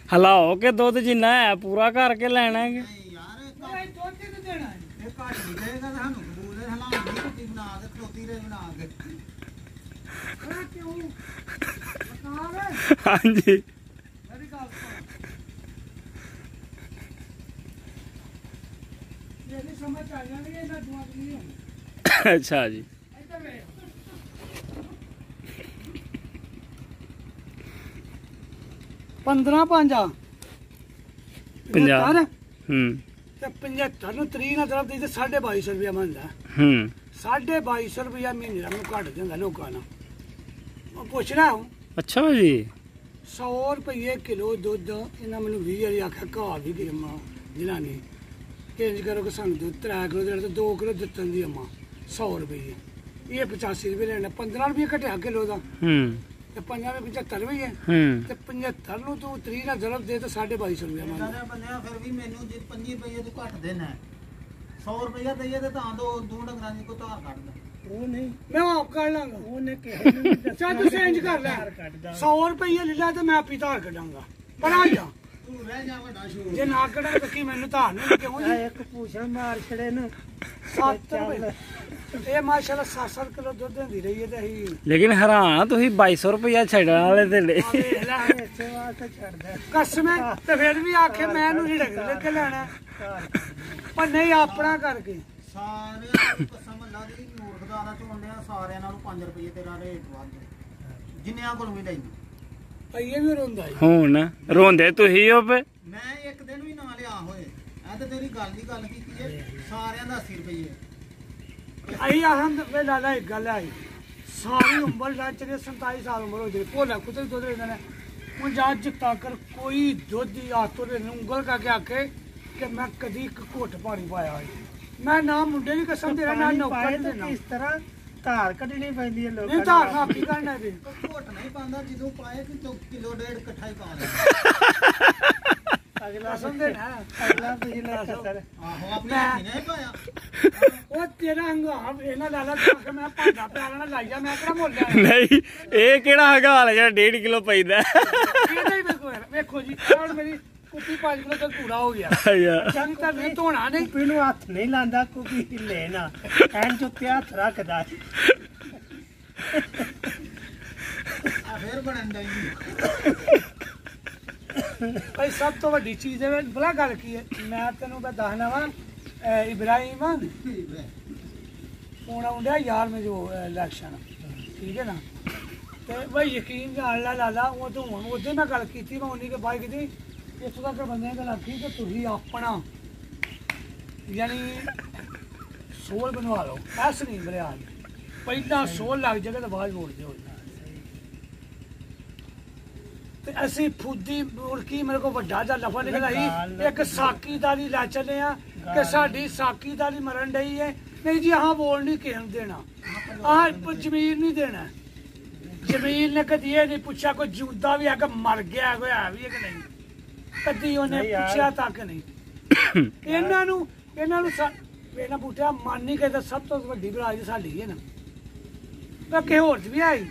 हलाओ के दुध जिन्ना है पूरा करके लेना है हाँ जी अच्छा जी 15 50 50 75 ਨੂੰ 3 ਨਾਲ ਤਰਫ ਦੇ 2250 ਰੁਪਇਆ ਬਣਦਾ 2250 ਰੁਪਇਆ ਮਹੀਨੇ ਦਾ ਮੈਨੂੰ ਘੱਟ ਦਿੰਦਾ ਲੋਕਾਂ ਨਾਲ ਉਹ ਪੁੱਛ ਰਿਹਾ ਹੂੰ अच्छा जी 100 ਰੁਪਏ ਕਿਲੋ ਦੁੱਧ ਇਹਨਾਂ ਮੈਨੂੰ 20 ਵਾਰੀ ਆਖਿਆ ਘਾਹ ਵੀ ਦੇ ਅੰਮਾ ਜਨਾਨੀ ਇੰਜ ਕਰੋ ਕਿ ਸਾਨੂੰ ਦੁੱਧ 3 ਕਿਲੋ ਦੇਣ ਤੇ 2 ਕਿਲੋ ਦਿੱਤਨ ਦੀ ਅੰਮਾ 100 ਰੁਪਏ ਇਹ 85 ਰੁਪਏ ਲੈਣਾ 15 ਰੁਪਏ ਘਟਿਆ ਕਿਲੋ ਦਾ ਤੇ 50 ਵਿੱਚ 75 ਵੀ ਹੈ ਤੇ 75 ਨੂੰ ਤੂੰ 3 ਨਾਲ ਜ਼ਰਬ ਦੇ ਤੇ 2250 ਰੁਪਏ ਮੰਗਦਾ ਬੰਨਿਆ ਫਿਰ ਵੀ ਮੈਨੂੰ ਜੇ 5 ਰੁਪਏ ਤੂੰ ਘੱਟ ਦੇਣਾ 100 ਰੁਪਏ ਦਈਏ ਤੇ ਤਾਂ ਦੋ ਡੰਗਰਾਂ ਦੀ ਕੋ ਧਾਰ ਕੱਢਦਾ ਉਹ ਨਹੀਂ ਮੈਂ ਆਪ ਕੱਢ ਲਾਂਗਾ ਉਹਨੇ ਕਿਹਾ ਨਹੀਂ ਦੱਸਿਆ ਤੂੰ ਚੇਂਜ ਕਰ ਲੈ 100 ਰੁਪਏ ਲੈ ਲੈ ਤੇ ਮੈਂ ਆਪੀ ਧਾਰ ਕੱਢਾਂਗਾ ਪਰ ਆ ਜਾ ਤੂੰ ਰਹਿ ਜਾ ਵੱਡਾ ਸ਼ੋਰ ਜੇ ਨਾ ਕੱਢਾਂ ਤਾਂ ਕੀ ਮੈਨੂੰ ਧਾਰ ਨਹੀਂ ਕਿਉਂ ਜੀ ਇੱਕ ਪੂਛਣ ਮਾਰ ਛੜੇ ਨੂੰ 7 ਰੁਪਏ ਇਹ ਮਾਸ਼ਾਅੱਲਾ 7 ਕਿਲੋ ਦੁੱਧ ਦਿੰਦੀ ਰਹੀ ਹੈ ਤੇ ਅਸੀਂ लेकिन हैरान ਤੁਸੀਂ 2200 ਰੁਪਇਆ ਛੱਡਣ ਵਾਲੇ ਤੇ ਇਸੇ ਵਾਸਤੇ ਛੱਡਦਾ ਕਸਮ ਤੇ ਫਿਰ ਵੀ ਆਖੇ ਮੈਂ ਇਹਨੂੰ ਹਿੜਕ ਲੈ ਕੇ ਲੈਣਾ ਪਰ ਨਹੀਂ ਆਪਣਾ ਕਰਕੇ ਸਾਰਿਆਂ ਨੂੰ ਕਸਮ ਅੱਲਾ ਦੀ ਮੂਰਖਦਾ ਦਾ ਝੋਂਡਿਆ ਸਾਰਿਆਂ ਨਾਲੋਂ 5 ਰੁਪਏ ਤੇਰਾ ਰੇਟ ਵੱਧ ਜਿੰਨਿਆਂ ਕੋਲ ਵੀ ਲੈਂਦਾ ਪਈਏ ਵੀ ਰੋਂਦਾ ਹੁਣ ਰੋਂਦੇ ਤੁਸੀਂ ਹੋ ਪਏ ਮੈਂ ਇੱਕ ਦਿਨ ਵੀ ਨਾ ਲਿਆ ਹੋਏ ਇਹ ਤੇ ਤੇਰੀ ਗੱਲ ਦੀ ਗੱਲ ਕੀਤੀ ਹੈ ਸਾਰਿਆਂ ਦਾ 80 ਰੁਪਏ ਅਹੀਂ ਆਹਮ ਵੇ ਲਾਲਾ ਇੱਕ ਗੱਲ ਆਈ ਸਾਰੀ ਉਮਰ ਦਾ ਚਲੇ 47 ਸਾਲ ਉਮਰ ਹੋ ਜੇ ਭੋਲਾ ਕੁੱਤੇ ਦੁੱਧ ਲੈਂਦੇ ਨੇ ਹੁਣ ਅੱਜ ਤੱਕ ਕੋਈ ਦੁੱਧ ਦੀ ਆਤੋਂ ਦੇ ਉਂਗਲ ਕਰਕੇ ਆਖੇ ਕਿ ਮੈਂ ਕਦੀ ਇੱਕ ਘੁੱਟ ਪਾਣੀ ਪਾਇਆ ਹੋਏ ਮੈਂ ਨਾ ਮੁੰਡੇ ਦੀ ਕਸਮ ਤੇਰਾ ਨਾ ਨੌਕਰ ਦੇ ਨਾ ਇਸ ਤਰ੍ਹਾਂ ਧਾਰ ਕੱਢਣੀ ਪੈਂਦੀ ਹੈ ਲੋਕਾਂ ਨੂੰ ਧਾਰ ਨਾ ਕੀ ਕਰਨਾ ਵੀ ਘੁੱਟ ਨਹੀਂ ਪਾਉਂਦਾ ਜਦੋਂ ਪਾਏ ਕਿ ਕਿਲੋ ਡੇਢ ਇਕੱਠਾ ਹੀ ਪਾ ਲੈ ਅਗਲਾ ਸੰਦੇ ਨਾ ਅਗਲਾ ਪਿਛਲਾ ਸਰ ਆਹੋ ਆਪਣੇ ਹੱਥ ਨਹੀਂ ਪਾਇਆ ਉਹ ਤੇਰਾ ਹੰਗਾਮ ਇਹਨਾਂ ਲਾਲਾ ਕਿ ਮੈਂ ਭਾਂਡਾ ਪਿਆਲਾ ਨਾਲ ਲਾਈ ਜਾ ਮੈਂ ਕਿਹੜਾ ਮੋਲਿਆ ਨਹੀਂ ਇਹ ਕਿਹੜਾ ਹਗਾਲ ਜਿਹੜਾ 1.5 ਕਿਲੋ ਪੈਂਦਾ ਇਹਦਾ ਹੀ ਬਿਲਕੁਲ ਵੇਖੋ ਜੀ ਹੁਣ ਮੇਰੀ ਕੁੱਪੀ 5 ਕਿਲੋ ਤੱਕ ਪੂਰਾ ਹੋ ਗਿਆ ਚੰਗ ਤਾਂ ਨਹੀਂ ਧੋਣਾ ਨਹੀਂ ਕੁੱਪੀ ਨੂੰ ਹੱਥ ਨਹੀਂ ਲਾਂਦਾ ਕੁੱਪੀ ਹਿੱਲੇ ਨਾ ਐਨ ਚੁੱਕੇ ਹੱਥ ਰੱਖਦਾ ਆ ਫੇਰ ਬਣਨ ਦਾ ਭਾਈ ਸਭ ਤੋਂ ਵੱਡੀ ਚੀਜ਼ ਹੈ ਬਲਾ ਗੱਲ ਕੀ ਹੈ ਮੈਂ ਤੈਨੂੰ ਮੈਂ ਦੱਸਣਾ ਵਾ ਇਬਰਾਹਿਮ ਹੁਣ ਆਉਂਦਾ ਯਾਰ ਮੈਂ ਜੋ ਇਲੈਕਸ਼ਨ ਠੀਕ ਹੈ ਨਾ ਤੇ ਬਈ ਯਕੀਨ ਨਾਲ ਲਾਲਾ ਉਹ ਤੋਂ ਹੁਣ ਉਹਦੇ ਮੈਂ ਗੱਲ ਕੀਤੀ ਮੈਂ ਉਹਨੀ ਕੇ ਬਾਈ ਕੀਤੀ ਇੱਥੋਂ ਤੱਕ ਬੰਦੇ ਗੱਲ ਆਖੀ ਕਿ ਤੁਸੀਂ ਆਪਣਾ ਯਾਨੀ ਸੋਲ ਬਣਵਾ ਲਓ ਐਸ ਨਹੀਂ ਬਰਿਆ ਪਹਿਲਾਂ ਸੋਲ ਲੱਗ ਜਾਏਗਾ ਤਾਂ ਬਾਅਦ ਮੋੜ ਦਿਓ ਤੇ ਅਸੀਂ ਫੁੱਦੀ ਮੁਰਕੀ ਮੇਰੇ ਕੋਲ ਵੱਡਾ ਜਿਹਾ ਲਫਾ ਨਿਕਲਿਆ ਸੀ ਇੱਕ ਸਾਕੀਦਾਰੀ ਲੈ ਚੱਲੇ ਆ ਕਿ ਸਾਡੀ ਸਾਕੀਦਾਰੀ ਮਰਨ ਡਈ ਹੈ ਨਹੀਂ ਜੀ ਆਹ ਬੋਲ ਨਹੀਂ ਕਿਸੇ ਨੂੰ ਦੇਣਾ ਆਹ ਜ਼ਮੀਨ ਨਹੀਂ ਦੇਣਾ ਜ਼ਮੀਨ ਨੇ ਕਦੀ ਇਹ ਨਹੀਂ ਪੁੱਛਿਆ ਕੋਈ ਜਿਉਂਦਾ ਵੀ ਹੈ ਕਿ ਮਰ ਗਿਆ ਕੋਈ ਹੈ ਵੀ ਹੈ ਕਿ ਨਹੀਂ ਕਦੀ ਉਹਨੇ ਪੁੱਛਿਆ ਤੱਕ ਨਹੀਂ ਇਹਨਾਂ ਨੂੰ ਇਹਨਾਂ ਬੂਟਿਆ ਮਨ ਨਹੀਂ ਕਹਿੰਦਾ ਸਭ ਤੋਂ ਵੱਡੀ ਬਰਾਜ ਸਾਡੀ ਹੈ ਨਾ ਮੈਂ ਕਿਸੇ ਹੋਰ 'ਚ ਵੀ ਆਈ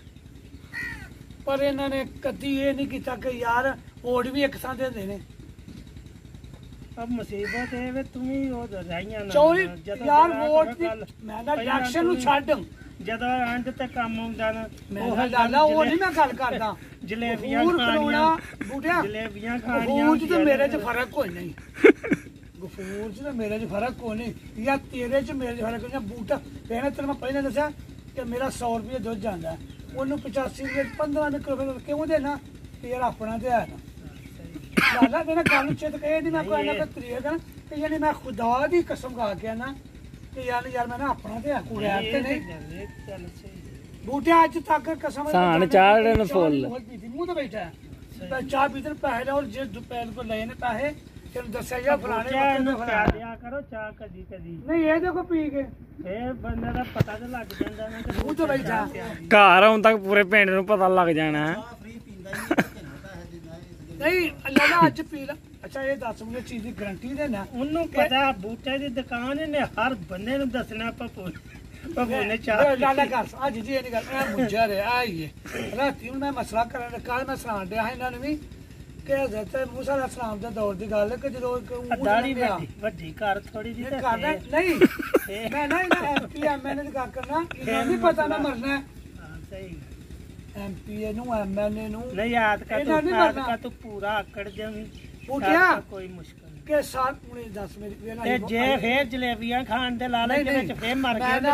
ਪਰ ਇਹਨਾਂ ਨੇ ਕਦੀ ਇਹ ਨਹੀਂ ਕੀਤਾ ਕਿ ਯਾਰ ਵੋਟ ਵੀ ਇੱਕ ਥਾਂ ਦਿੰਦੇ ਨੇ ਅਬ ਮੁਸੀਬਤ ਹੈ ਵੇ ਤੂੰ ਹੀ ਉਹ ਰਹੀਆਂ ਨਾ ਚੋਰੀ ਯਾਰ ਵੋਟ ਦੀ ਮੈਂ ਨਾ ਇਲੈਕਸ਼ਨ ਨੂੰ ਛੱਡ ਜਦੋਂ ਅੰਤ ਤੇ ਕੰਮ ਹੁੰਦਾ ਨਾ ਉਹ ਲਾਲਾ ਉਹ ਨਹੀਂ ਮੈਂ ਗੱਲ ਕਰਦਾ ਜਲੇਬੀਆਂ ਖਾਣੀਆਂ ਬੂਟਿਆ ਜਲੇਬੀਆਂ ਖਾਣੀਆਂ ਗਫੂਰ 'ਚ ਤੇ ਮੇਰੇ 'ਚ ਫਰਕ ਕੋਈ ਨਹੀਂ ਗਫੂਰ 'ਚ ਤੇ ਮੇਰੇ 'ਚ ਫਰਕ ਕੋਈ ਨਹੀਂ ਜਾਂ ਤੇਰੇ 'ਚ ਮੇਰੇ 'ਚ ਫਰਕ ਕੋਈ ਨਹੀਂ ਬੂਟਾ ਕਹਿੰਦਾ ਤੈਨੂੰ ਮੈਂ ਪਹਿਲਾਂ ਦੱਸਿਆ ਕਿ ਮੇਰਾ 100 ਰੁਪਏ ਦੁੱਧ ਜਾਂਦਾ ਉਹਨੂੰ 85 ਰੁਪਏ 15 ਕਿਲੋ ਕਿਉਂ ਦੇਣਾ ਯਾਰ ਆਪਣਾ ਤੇ ਹੈ ਨਾ ਲਾਲਾ ਤੇਰਾ ਗੱਲ ਚਿੱਤ ਕਹੇ ਨਹੀਂ ਮੈਂ ਕੋਈ ਨਾ ਕੋਈ ਤਰੀਕ ਹੈ ਕਿ ਯਾਨੀ ਮੈਂ ਖੁਦਾ ਦੀ ਕਸਮ ਖਾ ਕੇ ਨਾ ਕਿ ਯਾਰ ਮੈਂ ਨਾ ਆਪਣਾ ਤੇ ਕੁੜਿਆ ਤੇ ਨਹੀਂ ਬੂਟੇ ਅੱਜ ਤੱਕ ਕਸਮ ਸਾਨ ਚਾੜਨ ਨੂੰ ਫੁੱਲ ਮੂੰਹ ਤੇ ਬੈਠਾ ਤਾਂ ਚਾਹ ਪੀਤਰ ਪੈਸੇ ਲਓ ਜੇ ਦੁਪਹਿਰ ਕੋ ਲਏ ਨੇ ਪੈਸੇ ਤੈਨੂੰ ਦੱਸਿਆ ਜਾ ਫਲਾਣੇ ਨੂੰ ਪਿਆ ਦਿਆ ਕਰੋ ਚਾਹ ਕਦੀ ਕਦੀ ਨਹੀਂ ਇਹਦੇ ਕੋ ਪੀ ਕੇ ਇਹ ਬੰਦੇ ਦਾ ਪਤਾ ਤੇ ਲੱਗ ਜਾਂਦਾ ਨਾ ਤੇ ਮੂੰਹ ਤੇ ਬੈਠਾ ਘਰ ਆਉਣ ਤੱਕ ਪੂਰੇ ਪਿੰਡ ਨੂੰ ਪਤਾ ਲੱਗ ਜਾਣਾ ਫ੍ਰੀ ਪੀਂਦਾ ਨਹੀਂ ਲਾਲਾ ਅੱਜ ਪੀ ਲਾ ਅੱਛਾ ਇਹ ਦੱਸ ਮੈਨੂੰ ਚੀਜ਼ ਦੀ ਗਾਰੰਟੀ ਦੇਣਾ ਉਹਨੂੰ ਪਤਾ ਬੂਟੇ ਦੀ ਦੁਕਾਨ ਨੇ ਹਰ ਬੰਦੇ ਨੂੰ ਦੱਸਣਾ ਪਪੂ ਨੇ ਚਾਹ ਲਾਲਾ ਕਰ ਅੱਜ ਜੀ ਇਹ ਨਹੀਂ ਗੱਲ ਇਹ ਮੁੱਝਾ ਰਿਹਾ ਆਈਏ ਰਾਤੀ ਮੈਂ ਮਸਲਾ ਕਰਨ ਕੱਲ ਮੈਂ ਸੁਣਾਣ ਡਿਆ ਇਹਨਾਂ ਨੂੰ ਵੀ ਕਿ ਹਜ਼ਰਤ ਮੂਸਾ ਅਲੈਹਿਸ ਸਲਾਮ ਦੇ ਦੌਰ ਦੀ ਗੱਲ ਕਿ ਜਦੋਂ ਦਾੜੀ ਵੱਡੀ ਘਰ ਥੋੜੀ ਜਿਹੀ ਕਰਨਾ ਨਹੀਂ ਮੈਂ ਨਾ ਇਹਨਾਂ ਐਮਪੀ ਐਮਐਨਏ ਦੀ ਗੱਲ ਕਰਨਾ ਇਹਨਾਂ ਨਹੀਂ ਪਤਾ ਨਾ ਮਰਨਾ ਸਹੀ ਐਮਪੀ ਨੂੰ ਐਮਐਨਏ ਨੂੰ ਨਹੀਂ ਯਾਦ ਕਰ ਤੂੰ ਪੂਰਾ ਆਕੜ ਜਾਵੀਂ ਪੁੱਟਿਆ ਕੋਈ ਮੁਸ਼ਕਲ ਕਿ ਸਾਰ ਹੁਣੇ ਦੱਸ ਮੇਰੀ ਤੇ ਜੇ ਫੇਰ ਜਲੇਬੀਆਂ ਖਾਣ ਦੇ ਲਾਲਚ ਦੇ ਵਿੱਚ ਫੇਰ ਮਰ ਗਿਆ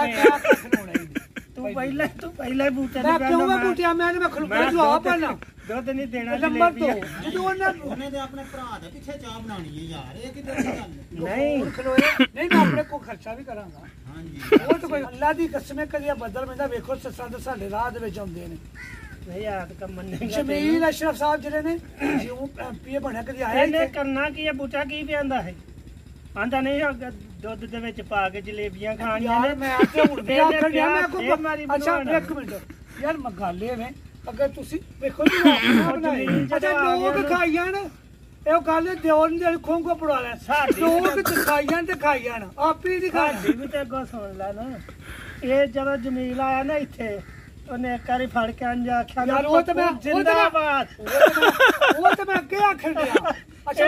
ਤੂੰ ਪਹਿਲਾਂ ਹੀ ਬੂਟੇ ਮੈਂ ਕਿਉਂ ਮੈਂ ਬੂਟਿਆ ਮੈਂ ਖਲੂਕਾ ਜਵਾਬ ਪਾਣਾ ਦੁੱਧ ਨਹੀਂ ਦੇਣਾ ਨੰਬਰ 2 ਜਦੋਂ ਉਹਨੇ ਤੇ ਆਪਣੇ ਭਰਾ ਦੇ ਪਿੱਛੇ ਚਾਹ ਬਣਾਉਣੀ ਹੈ ਯਾਰ ਇਹ ਕਿੱਦਾਂ ਦੀ ਗੱਲ ਨਹੀਂ ਖਲੋਏ ਨਹੀਂ ਮੈਂ ਆਪਣੇ ਕੋ ਖਰਚਾ ਵੀ ਕਰਾਂਗਾ ਹਾਂਜੀ ਉਹ ਤਾਂ ਕੋਈ ਅੱਲਾ ਦੀ ਕਸਮ ਹੈ ਕਦੀ ਬਦਲ ਪੈਂਦਾ ਵੇਖੋ ਸੱਸਾਂ ਦੇ ਸਾਡੇ ਰਾਹ ਦੇ ਵਿੱਚ ਆਉਂਦੇ ਨੇ ਨਹੀਂ ਯਾਦ ਕਰ ਮੰਨੇਗਾ ਜਮੀਲ ਅਸ਼ਰਫ ਸਾਹਿਬ ਜਿਹੜੇ ਨੇ ਜਿਉਂ ਐਮਪੀ ਬਣਿਆ ਕਦੀ ਆਇਆ ਇਹਨੇ ਕਰਨਾ ਕੀ ਹੈ ਬੂਟਾ ਕੀ ਪਿਆਂਦਾ ਹੈ ਆਂਦਾ ਨਹੀਂ ਦੁੱਧ ਦੇ ਵਿੱਚ ਪਾ ਕੇ ਜਲੇਬੀਆਂ ਖਾਣੀਆਂ ਨੇ ਮੈਂ ਤੇ ਹੁਣ ਵੀ ਆਖਣ ਡਿਆ ਮੈਂ ਕੋ ਅੱਛਾ ਇੱਕ ਮਿੰਟ ਯਾਰ ਮਗਾਲੇ ਵੇ ਅਗਰ ਤੁਸੀਂ ਵੇਖੋ ਜੀ ਅੱਛਾ ਲੋਕ ਖਾਈ ਜਾਣ ਇਹ ਗੱਲ ਦਿਓਰ ਨੇ ਖੋਂਗੋ ਪੜਾ ਲੈ ਲੋਕ ਖਾਈ ਜਾਣ ਤੇ ਖਾਈ ਜਾਣ ਆਪੀ ਦੀ ਖਾਦੀ ਵੀ ਤੇ ਅੱਗੋਂ ਸੁਣ ਲੈ ਨਾ ਇਹ ਜਦੋਂ ਜਮੀਲ ਆਇਆ ਨਾ ਇੱਥੇ ਉਹਨੇ ਇੱਕ ਵਾਰੀ ਫੜ ਕੇ ਅੰਜ ਆਖਿਆ ਯਾਰ ਉਹ ਤਾਂ ਮੈਂ ਜਿੰਦਾਬਾਦ ਉਹ ਤਾਂ ਮੈਂ ਅੱਗੇ ਆਖਣ ਡਿਆ ਅੱਛਾ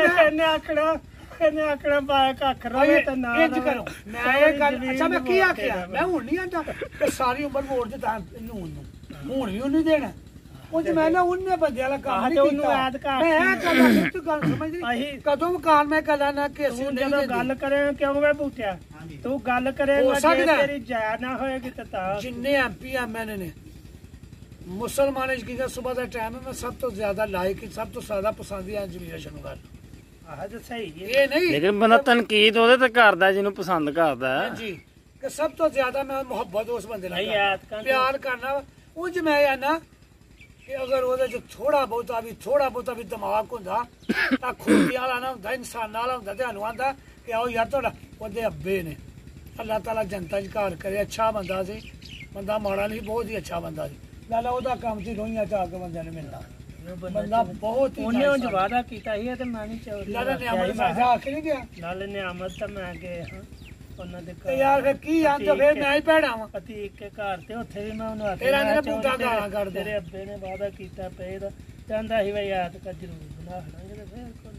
ਇਹਨੇ ਆਖਣਾ ਪਾਇਆ ਕੱਖ ਰਵੇ ਤੇ ਨਾ ਇੰਜ ਕਰੋ ਮੈਂ ਇਹ ਗੱਲ ਅੱਛਾ ਮੈਂ ਕੀ ਆਖਿਆ ਮੈਂ ਹੁਣ ਨਹੀਂ ਆਂਦਾ ਕਿ ਸਾਰੀ ਉਮਰ ਵੋਟ ਦਿੱਤਾ ਇਹਨੂੰ ਹੁਣ ਵੀ ਉਹਨੂੰ ਦੇਣਾ ਉਹ ਤੇ ਮੈਂ ਨਾ ਉਹਨੇ ਬੰਦਿਆਂ ਵਾਲਾ ਕੰਮ ਨਹੀਂ ਕੀਤਾ ਮੈਂ ਇਹ ਗੱਲ ਤੂੰ ਗੱਲ ਸਮਝਦੀ ਕਦੋਂ ਮਕਾਨ ਮੈਂ ਕਰਾਂ ਨਾ ਕਿ ਅਸੀਂ ਜਦੋਂ ਗੱਲ ਕਰੇ ਕਿਉਂ ਮੈਂ ਪੁੱਛਿਆ ਤੂੰ ਗੱਲ ਕਰੇਗਾ ਜੇ ਤੇਰੀ ਜਾਇ ਨਾ ਹੋਏਗੀ ਤਾਂ ਜਿੰਨੇ ਐਮਪੀ ਐਮਐਨਏ ਨੇ ਮੁਸਲਮਾਨ ਜੀ ਦਾ ਸਵੇਰ ਦਾ ਟਾਈਮ ਹੈ ਮੈਂ ਸਭ ਤੋਂ ਜ਼ਿਆਦਾ ਲਾਇਕ ਸਭ ਤੋਂ ਜ਼ਿਆਦਾ ਪਸੰਦੀ ਆ ਜਮੀਰ ਸ਼ਨੂ ਗੱਲ ਆਹ ਤਾਂ ਸਹੀ ਹੈ ਇਹ ਨਹੀਂ ਲੇਕਿਨ ਬੰਦਾ ਤਨਕੀਦ ਉਹਦੇ ਤੇ ਕਰਦਾ ਜਿਹਨੂੰ ਪਸੰਦ ਕਰਦਾ ਜੀ ਕਿ ਸਭ ਤੋਂ ਜ਼ਿਆਦਾ ਮੈਂ ਮੁਹੱਬਤ ਉਸ ਬੰਦੇ ਨਾਲ ਪਿਆਰ ਕਰਨਾ ਉਹ ਜ ਮੈਂ ਆ ਨਾ ਕਿ ਅਗਰ ਉਹਦੇ ਚ ਥੋੜਾ ਬਹੁਤਾ ਵੀ ਦਿਮਾਗ ਹੁੰਦਾ ਤਾਂ ਖੂਬੀ ਵਾਲਾ ਨਾ ਹੁੰਦਾ ਇਨਸਾਨ ਵਾਲਾ ਹੁੰਦਾ ਤੁਹਾਨੂੰ ਆਂਦਾ ਕਿ ਆਓ ਯਾਰ ਤੁਹਾਡਾ ਉਹਦੇ ਅੱਬੇ ਨੇ ਅੱਲਾਹ ਤਾਲਾ ਜਨਤਾ ਚ ਘਰ ਕਰੇ ਅੱਛਾ ਬੰਦਾ ਸੀ ਬੰਦਾ ਮਾੜਾ ਨਹੀਂ ਬਹੁਤ ਹੀ ਅੱਛਾ ਬੰਦਾ ਸੀ ਲਾਲਾ ਉਹਦਾ ਕੰਮ ਸੀ ਰੋਈਆਂ ਚ ਆ ਕੇ ਬੰਦਿਆਂ ਨੇ ਮਿਲਣਾ ਬੰਦਾ ਬਹੁਤ ਹੀ ਉਹਨੇ ਉਹ ਵਾਅਦਾ ਕੀਤਾ ਸੀ ਤੇ ਮੈਂ ਨਹੀਂ ਚਾਹੁੰਦਾ ਲਾਲਾ ਨੇ ਅਮਰ ਸਾਜਾ ਆਖ ਨਹੀਂ ਗਿਆ ਲਾਲੇ ਨੇ ਆਮਦ ਤਾਂ ਮੈਂ ਗਏ ਹਾਂ ਉਹਨਾਂ ਦੇ ਤੇ ਯਾਰ ਫਿਰ ਕੀ ਆਂ ਤਾਂ ਫਿਰ ਮੈਂ ਹੀ ਭੈੜਾ ਵਾਂ ਅਤੀਕ ਕੇ ਘਰ ਤੇ ਉੱਥੇ ਵੀ ਮੈਂ ਉਹਨੂੰ ਆਖਿਆ ਤੇਰਾ ਨੇ ਬੂਟਾ ਗਾਲਾਂ ਕੱਢ ਤੇਰੇ ਅੱਬੇ ਨੇ ਵਾਅਦਾ ਕੀਤਾ ਪਏ ਦਾ ਕਹਿੰਦਾ ਸੀ ਵੀ ਯਾਦ ਕਰ ਜ਼ਰੂਰ ਬਣਾ ਲਾਂਗੇ ਤੇ ਫਿਰ ਕੋਈ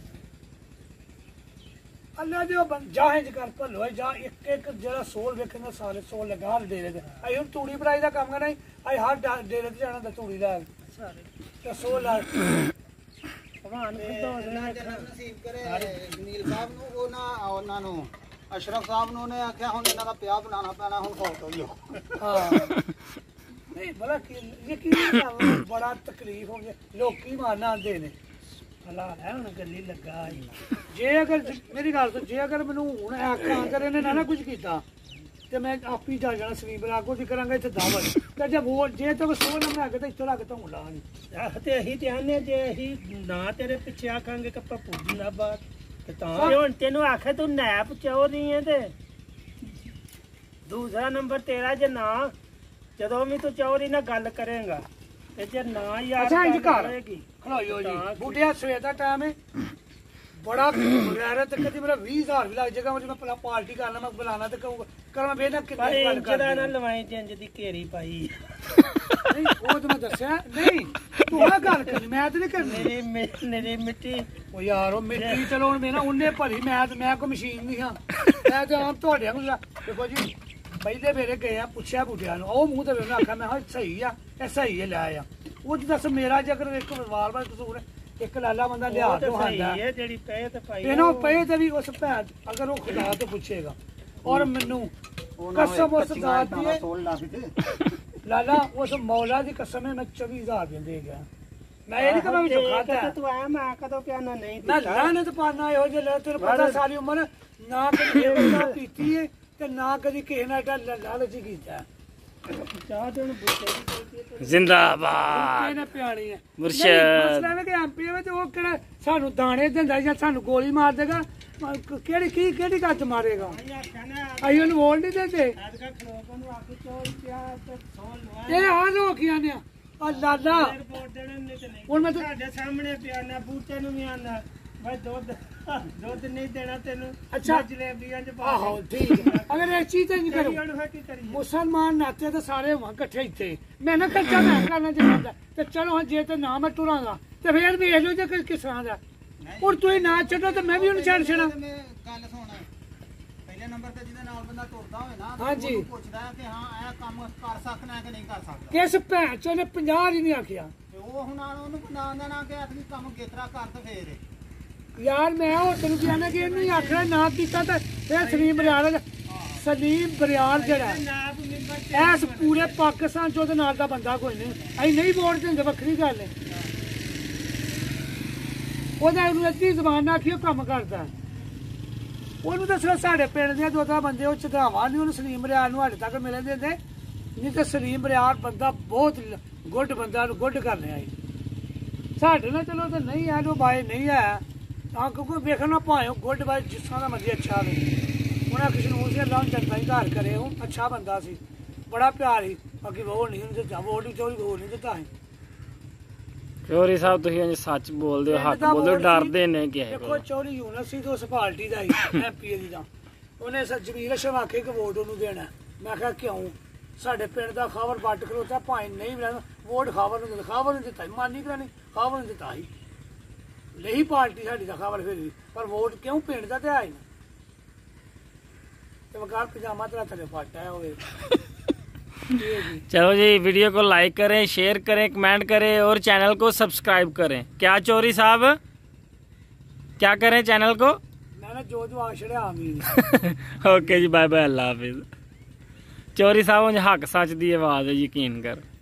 ਅੱਲਾ ਦੇ ਉਹ ਜਾਹਜ ਕਰ ਭੱਲੋ ਜਾ ਇੱਕ ਇੱਕ ਜਿਹੜਾ ਸੋਲ ਵੇਖਣਾ ਸਾਰੇ ਸੋਲ ਲਗਾ ਡੇਰੇ ਤੇ ਅਸੀਂ ਹੁਣ ਤੂੜੀ ਬਰਾਈ ਦਾ ਕੰਮ ਕਰਨਾ ਅਸੀਂ ਹਰ ਡੇਰੇ ਤੇ ਜਾਣਾ ਤਾਂ ਤੂੜੀ ਲੈ ਸਾਰੇ ਤੇ ਸੋਲ ਲਾ ਭਗਵਾਨ ਨਸੀਬ ਕਰੇ ਜਮੀਲ ਸਾਹਿਬ ਨੂੰ ਉਹਨਾਂ ਨੂੰ ਅਸ਼ਰਫ ਸਾਹਿਬ ਨੂੰ ਨੇ ਆਖਿਆ ਹੁਣ ਇਹਨਾਂ ਦਾ ਪਿਆ ਬਣਾਉਣਾ ਪੈਣਾ ਹੁਣ ਫੋਟੋ ਲਿਓ ਹਾਂ ਨਹੀਂ ਭਲਾ ਕੀ ਯਕੀਨ ਬੜਾ ਤਕਲੀਫ ਹੋ ਗਿਆ ਲੋਕੀ ਮਾਰਨਾ ਆਉਂਦੇ ਨੇ ਹਲਾਲ ਹੈ ਹੁਣ ਗੱਲੀ ਲੱਗਾ ਜੇ ਅਗਰ ਮੇਰੀ ਗੱਲ ਸੁਣ ਜੇ ਅਗਰ ਮੈਨੂੰ ਹੁਣ ਆਖਾਂ ਅਗਰ ਇਹਨੇ ਨਾ ਕੁਝ ਕੀਤਾ ਤੇ ਮੈਂ ਆਪੀ ਜਾ ਜਾਣਾ ਸਵੀਪ ਲਾ ਕੁਝ ਕਰਾਂਗਾ ਇੱਥੇ ਦਾਵਤ ਤੇ ਜੇ ਵੋਟ ਜੇ ਤਾਂ ਸੋਲ ਨੰਬਰ ਅੱਗੇ ਤਾਂ ਇੱਥੋਂ ਲੱਗ ਤਾਂ ਹੁਲਾ ਨਹੀਂ ਤੇ ਅਸੀਂ ਧਿਆਨ ਜੇ ਅਸੀਂ ਨਾ ਤੇਰੇ ਪਿੱਛੇ ਆਖਾਂਗੇ ਕਿ ਆਪਾਂ ਪੁੱਜ ਨਾ ਬਾਤ ਤੇ ਤਾਂ ਹੁਣ ਤੈਨੂੰ ਆਖੇ ਤੂੰ ਨੈਪ ਚੋ ਰਹੀ ਹੈ ਤੇ ਦੂਸਰਾ ਨੰਬਰ ਤੇਰਾ ਜੇ ਨਾ ਜਦੋਂ ਵੀ ਤੂੰ ਚੌਰੀ ਨਾਲ ਗੱਲ ਕਰੇਗਾ ਤੇ ਜੇ ਨਾ ਯਾਰ ਅੱਛਾ ਇੰਜ ਕਰ ਖਲੋਇਓ ਜੀ ਬੁੱਢਿਆ ਸਵੇਰ ਦਾ ਟਾਈਮ ਹੈ ਬੜਾ ਗੈਰਤ ਕਦੀ ਮੇਰਾ 20000 ਵੀ ਲੱਗ ਜਾਏਗਾ ਮੈਂ ਪਾਰਟੀ ਕਰਨਾ ਮੈਂ ਬੁਲਾਣਾ ਤੇ ਕਰਾਂ ਵੇ ਨਾ ਕਿੰਨੀ ਗੱਲ ਕਰਦਾ ਨਾ ਲਵਾਈ ਚੰਜ ਦੀ ਘੇਰੀ ਪਾਈ ਨਹੀਂ ਉਹ ਤਾਂ ਮੈਂ ਦੱਸਿਆ ਨਹੀਂ ਤੂੰ ਆ ਗੱਲ ਕਰ ਮੈਂ ਤੇ ਨਹੀਂ ਕਰਨੀ ਮੇਰੀ ਮਿੱਟੀ ਉਹ ਯਾਰ ਉਹ ਮਿੱਟੀ ਚਲਾਉਣ ਮੈਂ ਨਾ ਉਹਨੇ ਭਰੀ ਮੈਂ ਕੋਈ ਮਸ਼ੀਨ ਨਹੀਂ ਹਾਂ ਮੈਂ ਤਾਂ ਆਮ ਤੁਹਾਡੇ ਨੂੰ ਦੇਖੋ ਜੀ ਪਹਿਲੇ ਮੇਰੇ ਗਏ ਆ ਪੁੱਛਿਆ ਬੁੱਢਿਆ ਨੂੰ ਉਹ ਮੂੰਹ ਤੇ ਉਹਨੇ ਆਖਿਆ ਮੈਂ ਹਾਂ ਸਹੀ ਆ ਇਹ ਸਹੀ ਹੈ ਲੈ ਆ ਉਹ ਜੀ ਦੱਸ ਮੇਰਾ ਜੇ ਅਗਰ ਇੱਕ ਵਾਰ ਕਸੂਰ ਇੱਕ ਲਾਲਾ ਬੰਦਾ ਲਿਆ ਤੋਂ ਆਂਦਾ ਇਹ ਜਿਹੜੀ ਪਏ ਤੇ ਭਾਈ ਇਹਨੂੰ ਪਏ ਤੇ ਵੀ ਉਸ ਭੈਣ ਅਗਰ ਉਹ ਖੁਦਾ ਤੋਂ ਪੁੱਛੇਗਾ ਔਰ ਮੈਨੂੰ ਕਸਮ ਉਸ ਜ਼ਾਤ ਦੀ ਲਾਲਾ ਉਸ ਮੌਲਾ ਦੀ ਕਸਮ ਹੈ ਮੈਂ 24000 ਦੇ ਗਿਆ ਮੈਂ ਇਹ ਨਹੀਂ ਕਹਾਂ ਵੀ ਖਾਤਾ ਤੂੰ ਆਇਆ ਮੈਂ ਕਦੋਂ ਪਿਆਨਾ ਨਹੀਂ ਮੈਂ ਲਾਨਤ ਪਾਣਾ ਇਹੋ ਜਿਹੇ ਲੈ ਤੈਨੂੰ ਪਤਾ ਸਾਰੀ ਉਮਰ ਨਾ ਕਦੀ ਨਾ ਪੀਤੀ ਹੈ ਤੇ ਨਾ ਕਦੀ ਕਿਸੇ ਨਾਲ ਲਾਲਚ ਕੀਤਾ ਚਾਹ ਤੇ ਹੁਣ ਬੁੱਤੇ ਜ਼ਿੰਦਾਬਾਦ ਇਹਨੇ ਪਿਆਣੀ ਹੈ ਮੁਰਸ਼ਦ ਮਸਲਾ ਹੈ ਕਿ ਐਮਪੀ ਹੋਵੇ ਤੇ ਉਹ ਕਿਹੜਾ ਸਾਨੂੰ ਦਾਣੇ ਦਿੰਦਾ ਜਾਂ ਸਾਨੂੰ ਗੋਲੀ ਮਾਰ ਦੇਗਾ ਕਿਹੜੀ ਗੱਜ ਮਾਰੇਗਾ ਅਸੀਂ ਉਹਨੂੰ ਵੋਟ ਨਹੀਂ ਦਿੰਦੇ ਇਹ ਆ ਲੋਕੀਆਂ ਨੇ ਆ ਲਾਲਾ ਹੁਣ ਮੈਂ ਤੁਹਾਡੇ ਸਾਹਮਣੇ ਪਿਆਨਾ ਬੂਟੇ ਨੂੰ ਵੀ ਆਣਾ ਮੈਂ ਦੁੱਧ ਨਹੀਂ ਦੇਣਾ ਤੈਨੂੰ। ਅੱਛਾ ਜਲੇਬੀਆਂ ਚ ਪਾ ਆਹੋ ਠੀਕ ਹੈ। ਅਗਰ ਇਹ ਚੀਜ਼ ਤੇ ਨਹੀਂ ਕਰੋ ਕੀ ਕਰੀਏ ਮੁਸਲਮਾਨ ਨਾਤੇ ਤੇ ਸਾਰੇ ਹੋਵਾਂ ਇਕੱਠੇ ਇੱਥੇ ਮੈਂ ਨਾ ਖਰਚਾ ਮੈਂ ਕਰਨਾ ਚਾਹੁੰਦਾ ਤੇ ਚਲੋ ਹਾਂ ਜੇ ਤੇ ਨਾ ਮੈਂ ਟੁਰਾਂਗਾ ਤੇ ਫੇਰ ਵੀ ਇਹੋ ਜਿਹਾ ਕਿਸ ਤਰ੍ਹਾਂ ਦਾ ਹੁਣ ਤੁਸੀਂ ਨਾ ਛੱਡੋ ਤੇ ਮੈਂ ਵੀ ਉਹਨੂੰ ਛੱਡ ਛਣਾ। ਗੱਲ ਸੁਣ ਪਹਿਲੇ ਨੰਬਰ ਤੇ ਜਿਹਦੇ ਨਾਲ ਬੰਦਾ ਤੁਰਦਾ ਹੋਵੇ ਨਾ ਹਾਂਜੀ ਉਹਨੂੰ ਪੁੱਛਦਾ ਕਿ ਹਾਂ ਇਹ ਕੰਮ ਕਰ ਸਕਣਾ ਕਿ ਨਹੀਂ ਕਰ ਸਕਦਾ। ਕਿਸ ਭੈਣ ਚੋਂ ਨੇ 50 ਹੀ ਨਹੀਂ ਆਖਿਆ ਤੇ ਉਹ ਹੁਣ ਉਹਨੂੰ ਨਾ ਨਾ ਕਿ ਆਖਰੀ ਕੰਮ ਕਿਤਰਾ ਕਰ ਤੇ ਫੇਰ ਯਾਰ ਮੈਂ ਉਹ ਤੈਨੂੰ ਕਹਿੰਦਾ ਕਿ ਇਹਨੂੰ ਹੀ ਆਖਣਾ ਨਾ ਕੀਤਾ ਤਾਂ ਇਹ ਸਲੀਮ ਬਰਿਆਲ ਜਿਹੜਾ ਐਸ ਪੂਰੇ ਪਾਕਿਸਤਾਨ ਚ ਉਹਦੇ ਨਾਲ ਦਾ ਬੰਦਾ ਕੋਈ ਨਹੀਂ ਅਸੀਂ ਨਹੀਂ ਵੋਟ ਦਿੰਦੇ ਵੱਖਰੀ ਗੱਲ ਹੈ ਉਹਦਾ ਅੱਧੀ ਜ਼ਬਾਨ ਨਾਲ ਕੀ ਕੰਮ ਕਰਦਾ ਉਹਨੂੰ ਤਾਂ ਸਿਰਫ ਸਾਡੇ ਪਿੰਡ ਦੀਆਂ ਦੋ ਤਿੰਨ ਬੰਦੇ ਉਹ ਚੜਾਵਾ ਨਹੀਂ ਉਹਨੂੰ ਸਲੀਮ ਬਰਿਆਲ ਨੂੰ ਹਾਲੇ ਤੱਕ ਮਿਲੇ ਦਿੰਦੇ ਨਹੀਂ ਤਾਂ ਸਲੀਮ ਬਰਿਆਲ ਬੰਦਾ ਬਹੁਤ ਗੁੱਡ ਬੰਦਾ ਨੂੰ ਗੁੱਡ ਕਰ ਰਿਹਾ ਸਾਡੇ ਨਾਲ ਚਲੋ ਤਾਂ ਨਹੀਂ ਆ ਜੋ ਬਾਏ ਨਹੀਂ ਆਇਆ ਤਾਂ ਕਿਉਂਕਿ ਵੇਖਣਾ ਭਾਵੇਂ ਗੁੱਡ ਬਾਏ ਜਿਸ ਤਰ੍ਹਾਂ ਦਾ ਮਰਜ਼ੀ ਅੱਛਾ ਵੇ ਉਹਨਾਂ ਕਿਸੇ ਨੂੰ ਉਸੇ ਲਾਉਣ ਚੰਗਾ ਹੀ ਘਰ ਕਰੇ ਉਹ ਅੱਛਾ ਬੰਦਾ ਸੀ ਬੜਾ ਪਿਆਰ ਸੀ ਬਾਕੀ ਵੋਟ ਨਹੀਂ ਦਿੱਤਾ ਵੋਟ ਨਹੀਂ ਚੋਰੀ ਹੋਰ ਨਹੀਂ ਦਿੱਤਾ ਹੈ ਚੋਰੀ ਸਾਹਿਬ ਤੁਸੀਂ ਅੱਜ ਸੱਚ ਬੋਲਦੇ ਹੋ ਹੱਕ ਬੋਲਦੇ ਹੋ ਡਰਦੇ ਨੇ ਕਿ ਦੇਖੋ ਚੋਰੀ ਯੂਨੀਵਰਸਿਟੀ ਤੋਂ ਉਸ ਪਾਰਟੀ ਦਾ ਹੀ ਐਮਪੀ ਦੀ ਦਾ ਉਹਨੇ ਜਮੀਲ ਅਸ਼ਰਫ ਆਖੇ ਕਿ ਵੋਟ ਉਹਨੂੰ ਦੇਣਾ ਮੈਂ ਕਿਹਾ ਕਿਉਂ ਸਾਡੇ ਪਿੰਡ ਦਾ ਖਾਵਰ ਵੱਟ ਖਲੋਤਾ ਭਾਵੇਂ ਨਹੀਂ ਮਿਲਦਾ ਵੋਟ ਖਾਵਰ ਨੂੰ ਦਿੱਤਾ ਖਾਵਰ ਨੂੰ ਦਿੱਤਾ ਮਾਨੀ ਕਰਾਣੀ ਖਾਵਰ ਨੂੰ ਦਿੱਤਾ ਸੀ ਲਈ ਪਾਰਟੀ ਸਾਡੀ ਦਾ ਖਾਵਰ ਫਿਰ ਵੀ ਪਰ ਵੋਟ ਕਿਉਂ ਪਿੰਡ ਦਾ ਤੇ ਆਈ ਨਾ ਤੇ ਵਕਾਰ ਪਜਾਮਾ ਤੇਰਾ ਥੱਲੇ ਫੱਟ ਆਇਆ ਹੋਵੇ। चलो जी वीडियो को लाइक करें शेयर करें कमेंट करें और चैनल को सब्सक्राइब करें। क्या चोरी साहब क्या करें चैनल को मैंने जो आशड़े आमीन ओके जी बाय बाय अल्लाह हाफिज। चोरी साहब हक सच दी आवाज है यकीन कर।